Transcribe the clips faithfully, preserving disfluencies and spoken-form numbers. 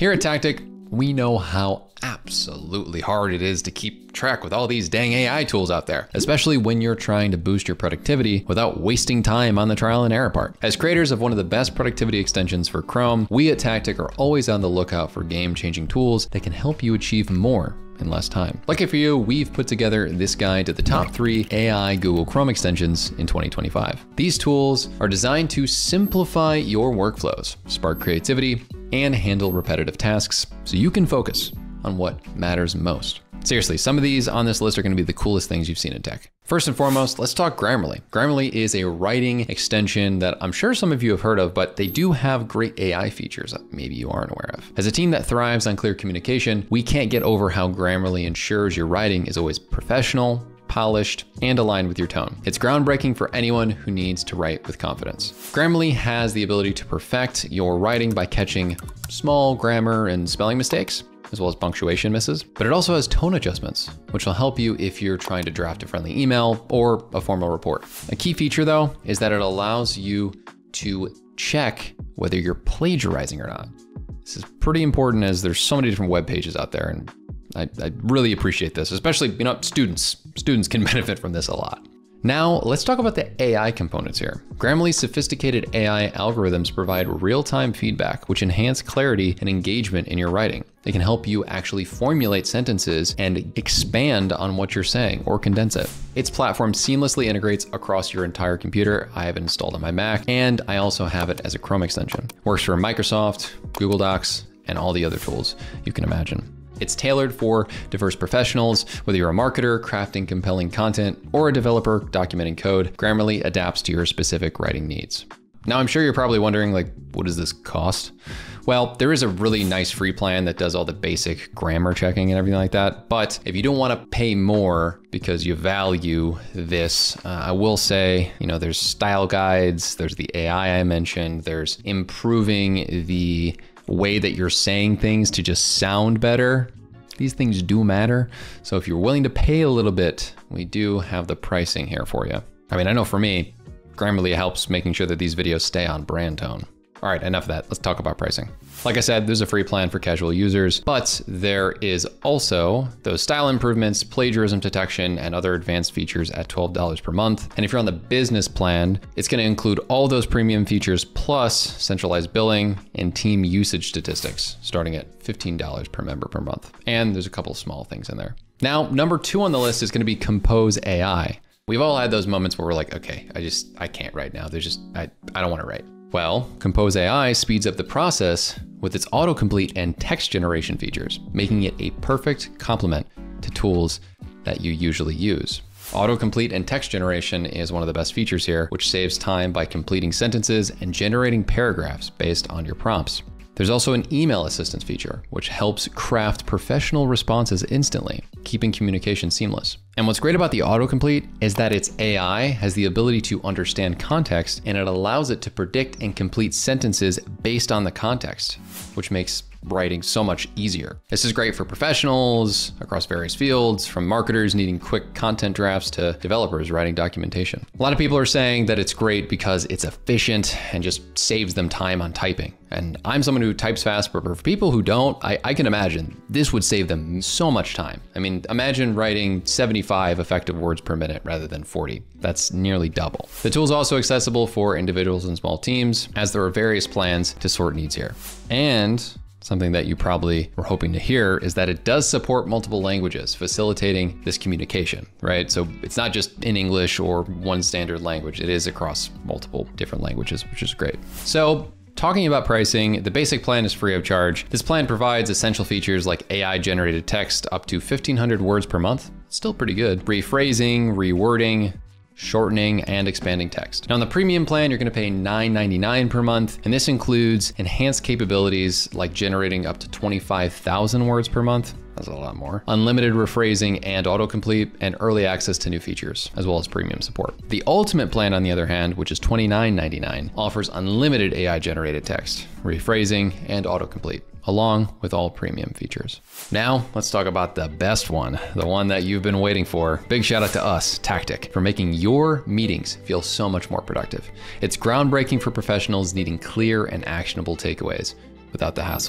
Here at Tactiq, we know how absolutely hard it is to keep track with all these dang A I tools out there, especially when you're trying to boost your productivity without wasting time on the trial and error part. As creators of one of the best productivity extensions for Chrome, we at Tactiq are always on the lookout for game-changing tools that can help you achieve more in less time. Lucky for you, we've put together this guide to the top three A I Google Chrome extensions in twenty twenty-five. These tools are designed to simplify your workflows, spark creativity, and handle repetitive tasks so you can focus on what matters most. Seriously, some of these on this list are going to be the coolest things you've seen in tech. First and foremost, let's talk Grammarly. Grammarly is a writing extension that I'm sure some of you have heard of, but they do have great A I features that maybe you aren't aware of. As a team that thrives on clear communication, we can't get over how Grammarly ensures your writing is always professional, polished, and aligned with your tone. It's groundbreaking for anyone who needs to write with confidence. Grammarly has the ability to perfect your writing by catching small grammar and spelling mistakes, as well as punctuation misses, but it also has tone adjustments, which will help you if you're trying to draft a friendly email or a formal report. A key feature though, is that it allows you to check whether you're plagiarizing or not. This is pretty important as there's so many different web pages out there, and I, I really appreciate this, especially, you know, students. Students can benefit from this a lot. Now, let's talk about the A I components here. Grammarly's sophisticated A I algorithms provide real-time feedback, which enhance clarity and engagement in your writing. They can help you actually formulate sentences and expand on what you're saying or condense it. Its platform seamlessly integrates across your entire computer. I have it installed on my Mac, and I also have it as a Chrome extension. Works for Microsoft, Google Docs, and all the other tools you can imagine. It's tailored for diverse professionals, whether you're a marketer crafting compelling content or a developer documenting code. Grammarly adapts to your specific writing needs. Now, I'm sure you're probably wondering, like, what does this cost? Well, there is a really nice free plan that does all the basic grammar checking and everything like that. But if you don't want to pay more because you value this, uh, I will say, you know, there's style guides, there's the A I I mentioned, there's improving the way that you're saying things to just sound better. These things do matter. So if you're willing to pay a little bit, we do have the pricing here for you. I mean, I know for me, Grammarly helps making sure that these videos stay on brand tone. All right, enough of that. Let's talk about pricing. Like I said, there's a free plan for casual users, but there is also those style improvements, plagiarism detection, and other advanced features at twelve dollars per month. And if you're on the business plan, it's gonna include all those premium features plus centralized billing and team usage statistics, starting at fifteen dollars per member per month. And there's a couple of small things in there. Now, number two on the list is gonna be Compose A I. We've all had those moments where we're like, okay, I just, I can't write now. There's just, I, I don't wanna write. Well, Compose A I speeds up the process with its autocomplete and text generation features, making it a perfect complement to tools that you usually use. Autocomplete and text generation is one of the best features here, which saves time by completing sentences and generating paragraphs based on your prompts. There's also an email assistance feature, which helps craft professional responses instantly, keeping communication seamless. And what's great about the autocomplete is that its A I has the ability to understand context, and it allows it to predict and complete sentences based on the context, which makes writing so much easier. This is great for professionals across various fields, from marketers needing quick content drafts to developers writing documentation. A lot of people are saying that it's great because it's efficient and just saves them time on typing. And I'm someone who types fast, but for people who don't, I, I can imagine this would save them so much time. I mean, imagine writing seventy-five effective words per minute rather than forty. That's nearly double. The tool is also accessible for individuals and small teams, as there are various plans to sort needs here. And something that you probably were hoping to hear is that it does support multiple languages, facilitating this communication, right? So it's not just in English or one standard language, it is across multiple different languages, which is great. So talking about pricing, the basic plan is free of charge. This plan provides essential features like A I generated text up to fifteen hundred words per month. Still pretty good. Rephrasing, rewording, shortening, and expanding text. Now on the premium plan, you're gonna pay nine ninety-nine per month, and this includes enhanced capabilities like generating up to twenty-five thousand words per month. That's a lot more. Unlimited rephrasing and autocomplete, and early access to new features, as well as premium support. The ultimate plan, on the other hand, which is twenty-nine ninety-nine, offers unlimited A I generated text, rephrasing, and autocomplete, along with all premium features. Now, let's talk about the best one, the one that you've been waiting for. Big shout out to us, Tactiq, for making your meetings feel so much more productive. It's groundbreaking for professionals needing clear and actionable takeaways without the hassle.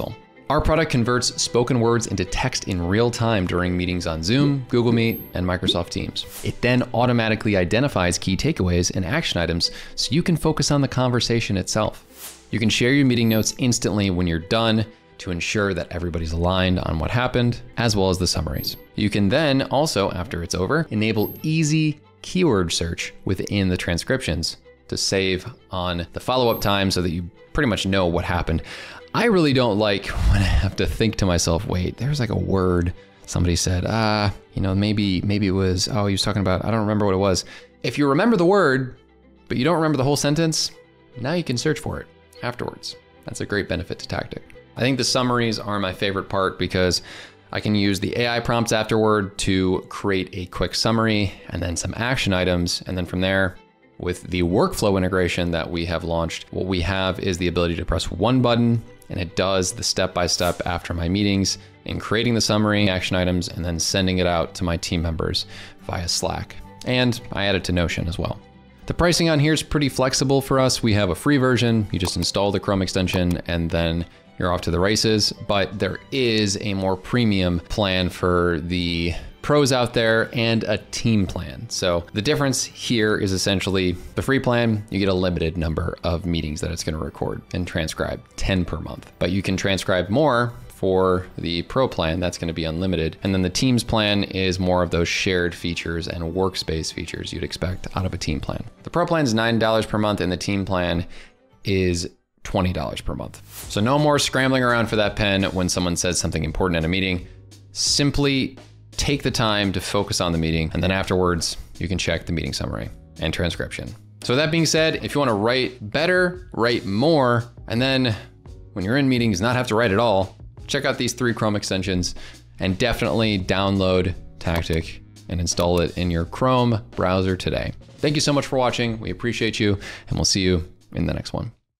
Our product converts spoken words into text in real time during meetings on Zoom, Google Meet, and Microsoft Teams. It then automatically identifies key takeaways and action items so you can focus on the conversation itself. You can share your meeting notes instantly when you're done to ensure that everybody's aligned on what happened, as well as the summaries. You can then also, after it's over, enable easy keyword search within the transcriptions to save on the follow-up time so that you pretty much know what happened. I really don't like when I have to think to myself, wait, there's like a word somebody said, ah, uh, you know, maybe, maybe it was, oh, he was talking about, I don't remember what it was. If you remember the word, but you don't remember the whole sentence, now you can search for it afterwards. That's a great benefit to Tactiq. I think the summaries are my favorite part because I can use the A I prompts afterward to create a quick summary and then some action items. And then from there, with the workflow integration that we have launched, what we have is the ability to press one button and it does the step-by-step after my meetings in creating the summary, action items, and then sending it out to my team members via Slack. And I add it to Notion as well. The pricing on here is pretty flexible for us. We have a free version. You just install the Chrome extension and then you're off to the races. But there is a more premium plan for the pros out there and a team plan. So the difference here is essentially the free plan, you get a limited number of meetings that it's going to record and transcribe, ten per month. But you can transcribe more for the pro plan, that's going to be unlimited. And then the teams plan is more of those shared features and workspace features you'd expect out of a team plan. The pro plan is nine dollars per month and the team plan is twenty dollars per month. So no more scrambling around for that pen when someone says something important in a meeting. Simply take the time to focus on the meeting, and then afterwards, you can check the meeting summary and transcription. So with that being said, if you want to write better, write more, and then when you're in meetings, not have to write at all, check out these three Chrome extensions and definitely download Tactiq and install it in your Chrome browser today. Thank you so much for watching. We appreciate you, and we'll see you in the next one.